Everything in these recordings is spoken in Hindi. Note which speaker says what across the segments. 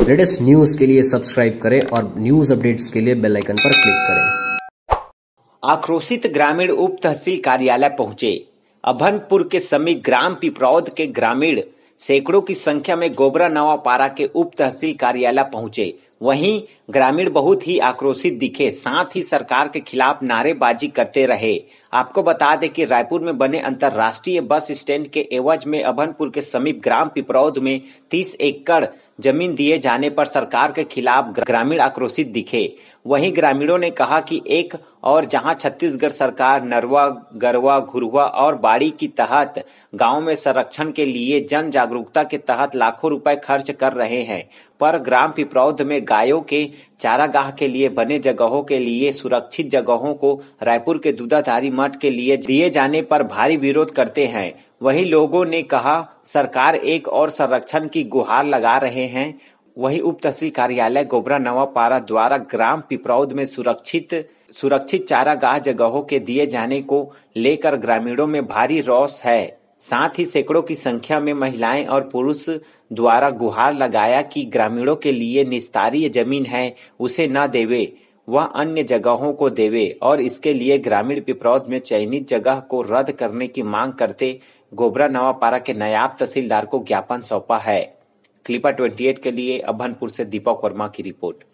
Speaker 1: लेटेस्ट न्यूज के लिए सब्सक्राइब करें और न्यूज अपडेट्स के लिए बेल आइकन पर क्लिक करें।
Speaker 2: आक्रोशित ग्रामीण उप तहसील कार्यालय पहुंचे। अभनपुर के समीप ग्राम पिपरौद के ग्रामीण सैकड़ों की संख्या में गोबरा नवापारा के उप तहसील कार्यालय पहुंचे। वहीं ग्रामीण बहुत ही आक्रोशित दिखे, साथ ही सरकार के खिलाफ नारेबाजी करते रहे। आपको बता दें कि रायपुर में बने अंतर्राष्ट्रीय बस स्टैंड के एवज में अभनपुर के समीप ग्राम पिपरौद में 30 एकड़ जमीन दिए जाने पर सरकार के खिलाफ ग्रामीण आक्रोशित दिखे। वहीं ग्रामीणों ने कहा कि एक और जहां छत्तीसगढ़ सरकार नरवा, गरवा, घुरवा और बाड़ी की तहत गांव में संरक्षण के लिए जन जागरूकता के तहत लाखों रुपए खर्च कर रहे हैं, पर ग्राम पिपरौद में गायों के चारागाह के लिए बने जगहों के लिए सुरक्षित जगहों को रायपुर के दूधाधारी मठ के लिए दिए जाने पर भारी विरोध करते हैं। वहीं लोगों ने कहा सरकार एक और संरक्षण की गुहार लगा रहे हैं। वहीं उप तहसील कार्यालय गोबरा नवापारा द्वारा ग्राम पिपरौद में सुरक्षित चारागाह जगहों के दिए जाने को लेकर ग्रामीणों में भारी रोष है। साथ ही सैकड़ों की संख्या में महिलाएं और पुरुष द्वारा गुहार लगाया कि ग्रामीणों के लिए निस्तारीय जमीन है उसे न देवे, वह अन्य जगहों को देवे और इसके लिए ग्रामीण पिपरौद में चयनित जगह को रद्द करने की मांग करते गोबरा नवापारा के नायब तहसीलदार को ज्ञापन सौंपा है। क्लिपा 28 के लिए अभनपुर से दीपक वर्मा की रिपोर्ट।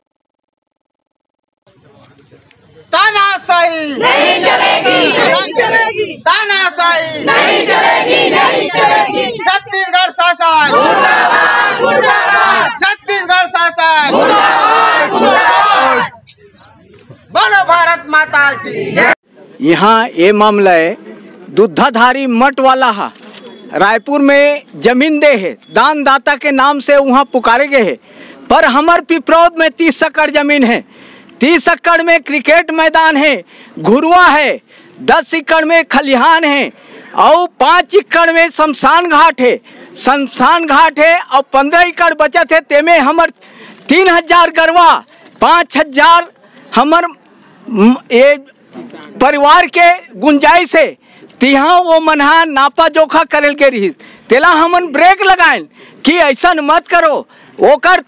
Speaker 3: तानाशाही नहीं चलेगी, नहीं चलेगी। तानाशाही नहीं चलेगी, नहीं चलेगी। छत्तीसगढ़ शासन मुर्दाबाद, मुर्दाबाद। छत्तीसगढ़ शासन मुर्दाबाद, मुर्दाबाद। बोलो भारत माता की।
Speaker 4: यहाँ ये मामला है दूधाधारी मठ वाला है। रायपुर में जमीन दे है, दान दाता के नाम से वहाँ पुकारे गए है, पर हमार पिपरौद में 30 एकड़ जमीन है। 30 एकड़ में क्रिकेट मैदान है, घुरवा है, 10 एकड़ में खलिहान है और 5 एकड़ में शमशान घाट है। शमशान घाट है और 15 एकड़ बचत है। तेमें हमार 3000 गरवा, 5000 हमार ये परिवार के गुंजाइश है। तिहा वो मनहा नापा जोखा करल के रही, तेला हमन ब्रेक लगाएं कि ऐसा मत करो। ओकर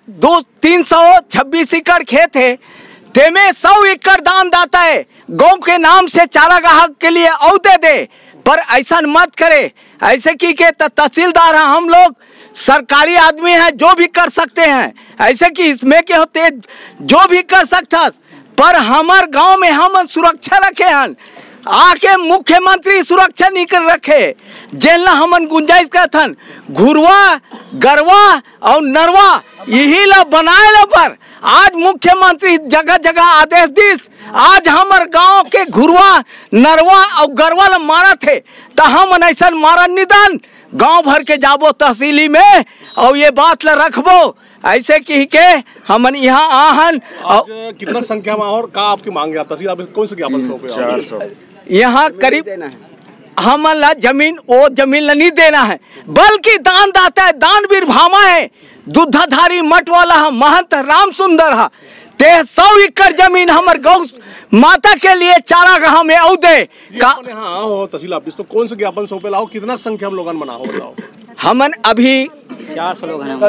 Speaker 4: 326 एकड़ खेत है, तेमें 100 एकड़ दान दाता है गांव के नाम से चारागाह के लिए औदे दे, पर ऐसा मत करे। ऐसे की के तहसीलदार हैं हम लोग, सरकारी आदमी हैं, जो भी कर सकते हैं। ऐसे कि इसमें के होते जो भी कर सकता, पर हमार गांव में हम सुरक्षा रखे हैं। आके मुख्यमंत्री सुरक्षा नहीं कर रखे, जेल हमन गुंजाइश करथन घुरवा, गरवा और नरवा यही ला बनाए ला, पर आज मुख्यमंत्री जगह जगह आदेश दिस। आज हमार गांव के घुरवा, नरवा और गरवा ला मारा थे, तो हम ऐसा मारा निदान गांव भर के जाबो तहसीली में और ये बात ला रखबो। ऐसे की के हमन यहाँ आहन।
Speaker 5: कितना संख्या में और का आपकी मांग है? तहसील ऑफिस कौन से ज्ञापन सौंपे?
Speaker 4: 400 यहाँ करीब हमन ला जमीन, वो जमीन ला नहीं देना है, बल्कि दान दाता है, दानवीर भामा है, दूधाधारी मठ वाला है, महंत राम सुंदर है। 100 एकड़ जमीन हमार गौ माता के लिए चारागाह में औदे का।
Speaker 5: तहसील ऑफिस तो कौन से ज्ञापन सौंपे लाओ? कितना संख्या में लोगन मना हो बताओ?
Speaker 4: हमन अभी
Speaker 6: 400 लोग हैं,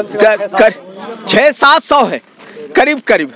Speaker 4: 600-700 है करीब करीब।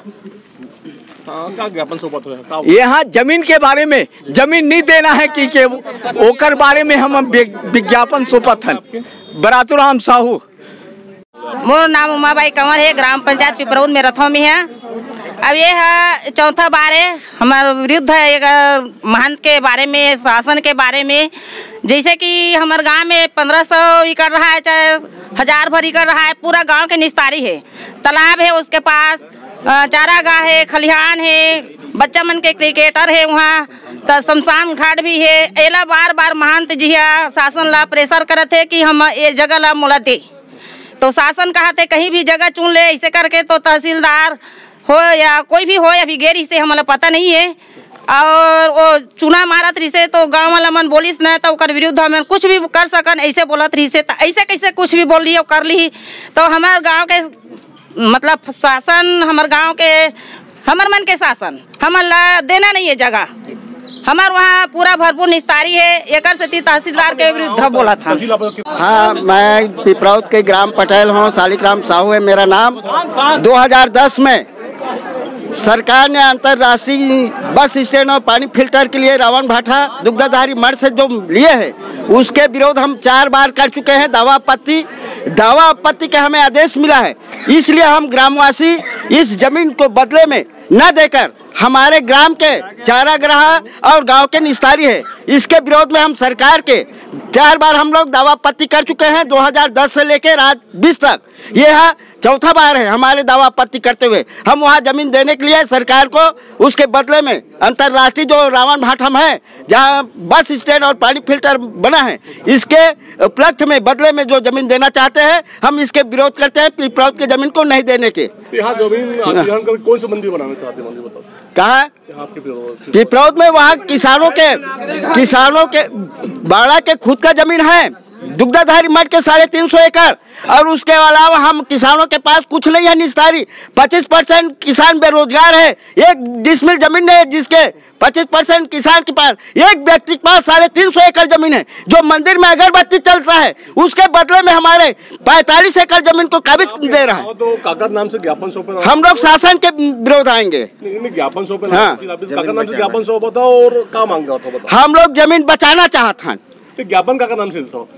Speaker 5: क्या ज्ञापन सौंपा?
Speaker 4: यहाँ जमीन के बारे में, जमीन नहीं देना है कि ओकर बारे में हम विज्ञापन सौंपत हन। बरातुराम साहू।
Speaker 6: मोर नाम उमाबाई कंवर है, ग्राम पंचायत पिपरौद में रथों में है। अब ये है चौथा बार है हमारे विरुद्ध है एक महंत के बारे में, शासन के बारे में। जैसे कि हमारे गांव में 1500 एकड़ रहा है, चाहे 1000 भर एकड़ रहा है, पूरा गांव के निस्तारी है। तालाब है उसके पास, चारागाह है, खलिहान है, बच्चा मन के क्रिकेटर है वहाँ, तो शमशान घाट भी है। एला बार बार महंत जी शासन ला प्रेशर करते है कि हम ये जगह ला मोला दे, तो शासन कहते कहीं भी जगह चुन ले ऐसे करके। तो तहसीलदार हो या कोई भी हो, अभी गैर से हमें पता नहीं है, और वो चुना मारत रही से तो गाँव वाला मन बोलिस न, तो कर विरुद्ध हमें कुछ भी कर सकन ऐसे बोलत रही से, तो ऐसे कैसे कुछ भी बोल रही कर ली। तो हमारे गाँव के मतलब शासन, हमारे गाँव के हमार मन के शासन हमार ला देना नहीं है जगह। हमारे वहाँ पूरा भरपूर निस्तारी है। एकर से तहसीलदार के विरुद्ध बोला था।
Speaker 7: हाँ, मैं पिपरौद के ग्राम पटेल हूँ, शालिग्राम साहू है मेरा नाम। 2010 में सरकार ने अंतर्राष्ट्रीय बस स्टैंड और पानी फिल्टर के लिए रावण भाटा दुग्धधारी मठ से जो लिए है उसके विरोध हम 4 बार कर चुके हैं। दावा आपत्ति के हमें आदेश मिला है, इसलिए हम ग्रामवासी इस जमीन को बदले में न देकर हमारे ग्राम के चारागाह और गांव के निस्तारी है, इसके विरोध में हम सरकार के 4 बार हम लोग दावा आपत्ति कर चुके हैं। 2010 से लेकर आज 20 तक यह चौथा बार है हमारे दावा आपत्ति करते हुए। हम वहाँ जमीन देने के लिए सरकार को उसके बदले में अंतर्राष्ट्रीय जो रावण भाटम है जहाँ बस स्टैंड और पानी फिल्टर बना है इसके उपलक्ष्य में बदले में जो जमीन देना चाहते हैं हम इसके विरोध करते हैं। पिपरौद के जमीन को नहीं देने के।
Speaker 5: यहाँ जमीन अधिग्रहण करके कौन सा मंदिर बनाना चाहते हैं, बताओ
Speaker 7: कहाँ? पिपरौद में वहाँ किसानों के बाड़ा के खुद का जमीन है, दुग्धधारी मठ के 350 एकड़, और उसके अलावा हम किसानों के पास कुछ नहीं है निस्तारी। 25% किसान बेरोजगार है। 1 डिसमिल जमीन है जिसके 25% किसान के पास, एक व्यक्ति के पास 350 एकड़ जमीन है जो मंदिर में अगरबत्ती चलता है, उसके बदले में हमारे 45 एकड़ जमीन को काबिज दे रहा है।
Speaker 5: तो कागज नाम से ज्ञापन सौंपे,
Speaker 7: हम लोग शासन के विरोध आएंगे।
Speaker 5: ज्ञापन सौंपे,
Speaker 7: हाँ,
Speaker 5: कागज नाम से ज्ञापन सौंपा था और क्या मांग रहा था बताओ?
Speaker 7: हम लोग जमीन बचाना चाहते हैं।
Speaker 5: ज्ञापन का नाम से देता हूँ,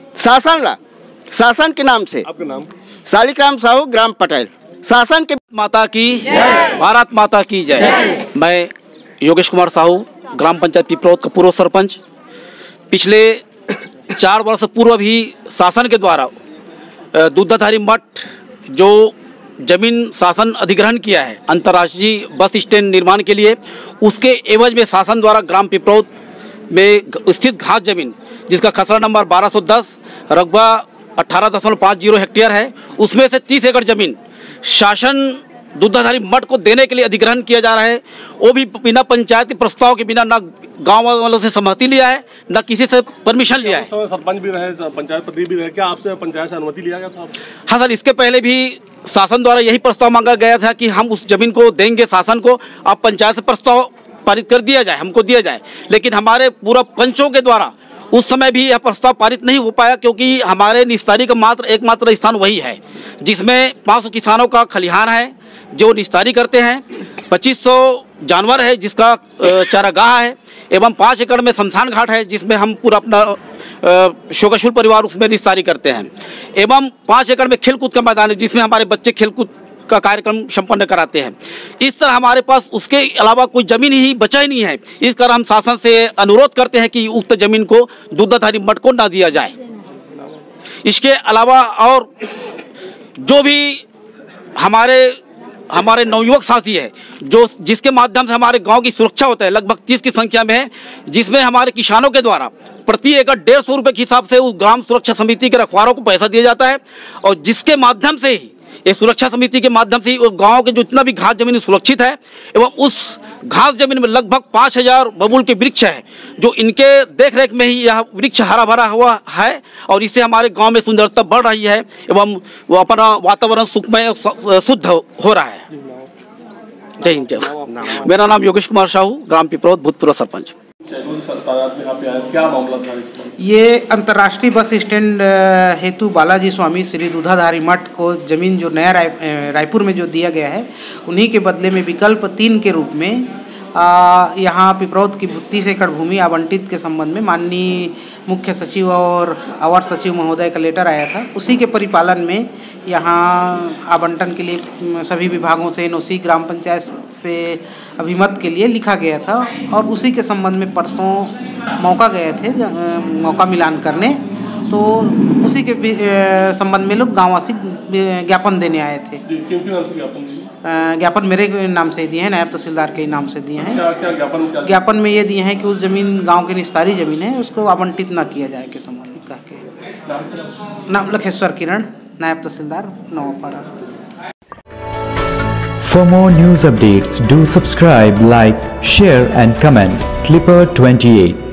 Speaker 7: शासन के नाम से।
Speaker 5: आपके नाम?
Speaker 7: शालिग्राम साहू, ग्राम पटेल। शासन के
Speaker 8: माता की, भारत माता की जय। मैं योगेश कुमार साहू, ग्राम पंचायत पिपरौद का पूर्व सरपंच। पिछले 4 वर्ष पूर्व भी शासन के द्वारा दुग्धधारी मठ जो जमीन शासन अधिग्रहण किया है अंतर्राष्ट्रीय बस स्टैंड निर्माण के लिए, उसके एवज में शासन द्वारा ग्राम पिपरौद में स्थित घास जमीन जिसका खसरा नंबर 1210 रकबा 18.50 हेक्टेयर है, उसमें से 30 एकड़ जमीन शासन दुग्धधारी मठ को देने के लिए अधिग्रहण किया जा रहा है। वो भी बिना पंचायत के प्रस्ताव के बिना, ना गांव वालों से सहमति लिया है, ना किसी से परमिशन लिया है।
Speaker 5: सरपंच भी रहे, पंचायत प्रति भी रहे, क्या आपसे पंचायत से अनुमति लिया गया था?
Speaker 8: हाँ सर, इसके पहले भी शासन द्वारा यही प्रस्ताव मांगा गया था कि हम उस जमीन को देंगे शासन को, आप पंचायत से प्रस्ताव पारित कर दिया जाए, हमको दिया जाए। लेकिन हमारे पूरा पंचों के द्वारा उस समय भी यह प्रस्ताव पारित नहीं हो पाया, क्योंकि हमारे निस्तारी का एकमात्र स्थान वही है जिसमें 500 किसानों का खलिहान है जो निस्तारी करते हैं, 2500 जानवर है जिसका चारागाह है, एवं 5 एकड़ में शमशान घाट है जिसमें हम पूरा अपना शोकाशुल परिवार उसमें निस्तारी करते हैं, एवं 5 एकड़ में खेलकूद का मैदान है जिसमें हमारे बच्चे खेलकूद का कार्यक्रम संपन्न कराते हैं। इस तरह हमारे पास उसके अलावा कोई जमीन ही बचा ही नहीं है। इस कारण हम शासन से अनुरोध करते हैं कि उक्त जमीन को दुग्धधारी मठ को ना दिया जाए। इसके अलावा और जो भी हमारे नवयुवक साथी है जो जिसके माध्यम से हमारे गांव की सुरक्षा होता है, लगभग 30 की संख्या में है, जिसमें हमारे किसानों के द्वारा प्रति एकड़ 150 रुपये के हिसाब से उस ग्राम सुरक्षा समिति के रखवारों को पैसा दिया जाता है, और जिसके माध्यम से ही ये सुरक्षा समिति के माध्यम से गांव के जितना भी घास जमीन सुरक्षित है, एवं उस घास जमीन में लगभग 5000 बबूल के वृक्ष है जो इनके देखरेख में ही यह वृक्ष हरा भरा हुआ है, और इससे हमारे गांव में सुंदरता बढ़ रही है एवं वो अपना वातावरण सुखमय शुद्ध हो रहा है। जय हिंद, जय। मेरा नाम योगेश कुमार साहू, ग्राम पिपरौद, भूतपूर्व सरपंच।
Speaker 5: क्या मामला था इसमें?
Speaker 9: ये अंतर्राष्ट्रीय बस स्टैंड हेतु बालाजी स्वामी श्री दुग्धधारी मठ को जमीन जो नया रायपुर में जो दिया गया है, उन्हीं के बदले में विकल्प 3 के रूप में यहाँ पिपरौद की 30 एकड़ भूमि आवंटित के संबंध में माननीय मुख्य सचिव और अवर सचिव महोदय का लेटर आया था। उसी के परिपालन में यहाँ आवंटन के लिए सभी विभागों से एनओसी ग्राम पंचायत से अभिमत के लिए लिखा गया था, और उसी के संबंध में परसों मौका गए थे मौका मिलान करने, तो उसी के संबंध में लोग गाँववासी ज्ञापन देने आए थे। ज्ञापन मेरे नाम से दिए हैं, नायब तहसीलदार के नाम से दिए हैं।
Speaker 5: क्या
Speaker 9: ज्ञापन में ये दिए हैं कि उस जमीन गांव की निस्तारी जमीन है, उसको आवंटित न किया जाए के संबंध में कह के। नाम लखेश्वर किरण, नायब तहसीलदार Navapara.
Speaker 10: For more news updates, do subscribe, like, share and comment. Clipper 28